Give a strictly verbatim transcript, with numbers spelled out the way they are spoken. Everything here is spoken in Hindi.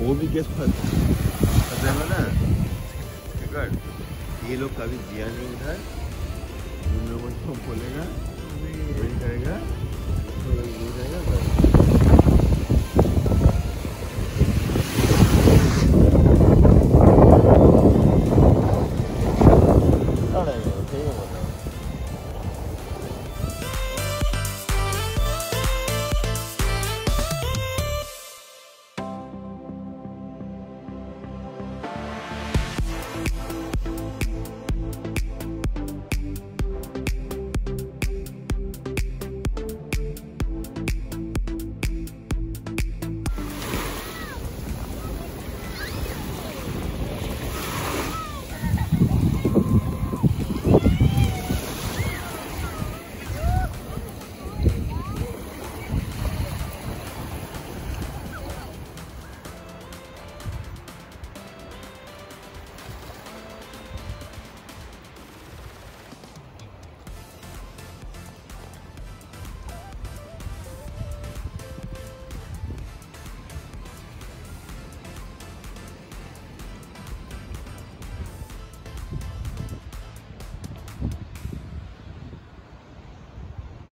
वो भी गैस फंसेगा ना। ये लोग कभी दिया नहीं उधर, उन लोगों को बोलेगा वही करेगा, तो हो जाएगा बस।